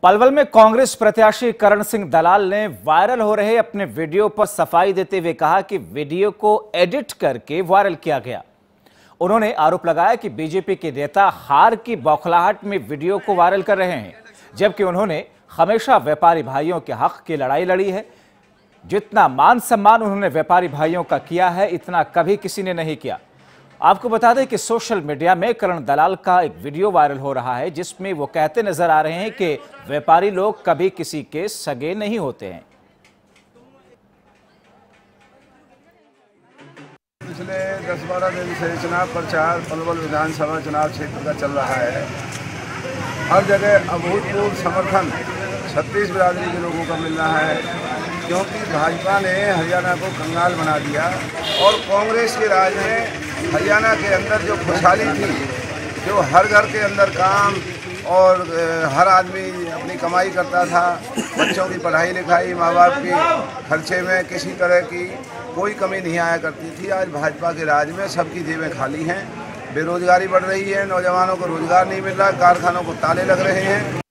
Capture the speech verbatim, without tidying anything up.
पलवल में कांग्रेस प्रत्याशी करण सिंह दलाल ने वायरल हो रहे अपने वीडियो पर सफाई देते हुए कहा कि वीडियो को एडिट करके वायरल किया गया। उन्होंने आरोप लगाया कि बीजेपी के नेता हार की बौखलाहट में वीडियो को वायरल कर रहे हैं, जबकि उन्होंने हमेशा व्यापारी भाइयों के हक की लड़ाई लड़ी है। जितना मान सम्मान उन्होंने व्यापारी भाइयों का किया है, इतना कभी किसी ने नहीं किया। आपको बता दें कि सोशल मीडिया में करण दलाल का एक वीडियो वायरल हो रहा है, जिसमें वो कहते नजर आ रहे हैं कि व्यापारी लोग कभी किसी के सगे नहीं होते हैं। पिछले दस बारह दिन से चुनाव प्रचार पलवल विधानसभा चुनाव क्षेत्र का चल रहा है। हर जगह अभूतपूर्व समर्थन छत्तीस बिरादरी के लोगों का मिल रहा है, क्योंकि भाजपा ने हरियाणा को कंगाल बना दिया और कांग्रेस के राज में हरियाणा के अंदर जो खुशहाली थी, जो हर घर के अंदर काम और हर आदमी अपनी कमाई करता था, बच्चों की पढ़ाई लिखाई, माँ बाप की खर्चे में किसी तरह की कोई कमी नहीं आया करती थी। आज भाजपा के राज में सबकी जेबें खाली हैं, बेरोजगारी बढ़ रही है, नौजवानों को रोजगार नहीं मिल रहा, कारखानों को ताले लग रहे हैं।